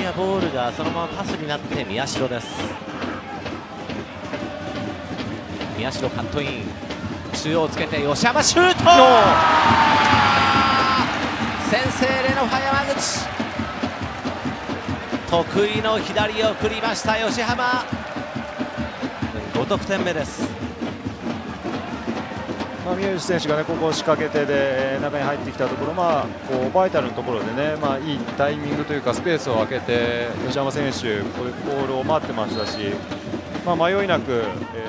やボールがそのままパスになって宮代です。宮代カットイン、中央つけて吉山シュート、先制レノファ山口、得意の左を送りました吉浜、5得点目です。 宮内選手が、ね、ここを仕掛けてで中に入ってきたところ、こうバイタルのところで、ね、いいタイミングというかスペースを空けて吉山選手こういうボールを待ってましたし、迷いなく、